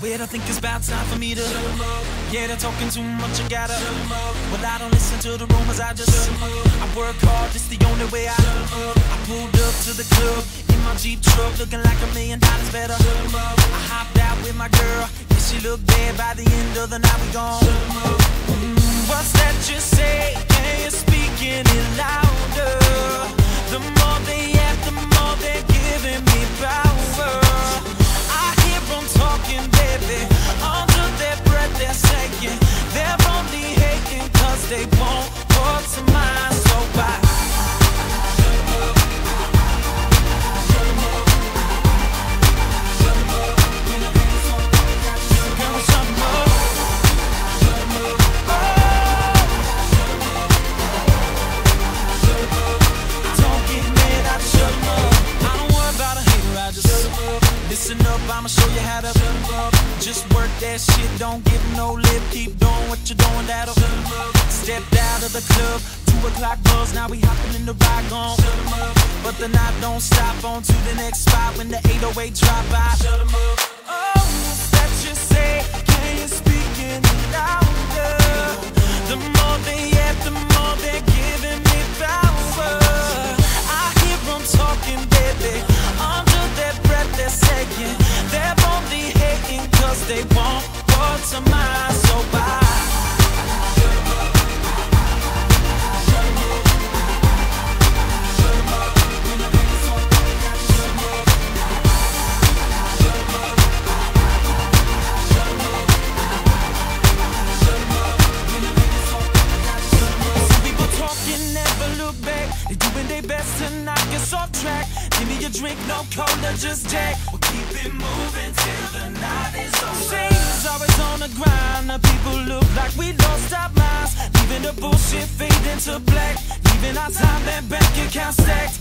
Wait, I think it's about time for me to shut 'em up. Yeah, they're talking too much, I gotta shut 'em up. Well, I don't listen to the rumors, I just shut 'em up. I work hard, it's the only way I shut 'em up. I pulled up to the club in my Jeep truck, looking like $1 million better. Shut 'em up. I hopped out with my girl, yeah, she looked bad. By the end of the night, we gone. Shut 'em up. What's that you say? Can you speak any louder? The more they act, the more they're giving me power. I hear them talking, baby, under their breath they're saying they're only hating cause they won't put some mind. So why? Shut 'em up. Shut 'em up. Shut 'em up. When the hands on the girl, shut 'em up. Shut 'em up. Oh. Shut 'em up. Shut 'em up. Don't get mad, I shut 'em up. I don't worry about a hater, I just shut 'em up. Listen up, I'ma show you how to shut 'em up. Just work that shit, don't give no lip. Keep doing what you're doing, that'll shut 'em up. Stepped out of the club, 2 o'clock buzz, now we hopping in the ride, gon' shut 'em up. But the night don't stop, on to the next spot when the 808 drop by. Shut 'em up. Oh, what's that you say? Can you speak any louder? The more they act, the more they're giving me power. I hear them talking, baby, under their breath they're saying they're only hating cause they won't put some mind. So why? Shut 'em up. Shut 'em up. Shut 'em up. When the hands on the girl, shut 'em up. Shut 'em up. Shut 'em up. Shut 'em up. When the hands on the girl, shut 'em up. Some people talking, never look back. They doing their best to knock us off track. Give me a drink, no cola, just Jack. We'll keep it moving till the night is over. She's always on the grind. The people look like we lost our minds. Leaving the bullshit fade into black. Leaving our time and bank account stacked.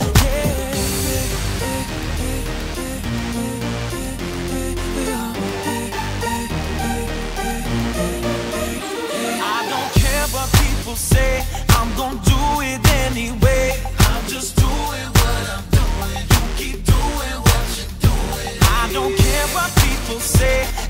I don't care what people say, I'm gonna do it anyway. I'm just doing what I'm doing. You keep doing what you're doing. I don't care what people say,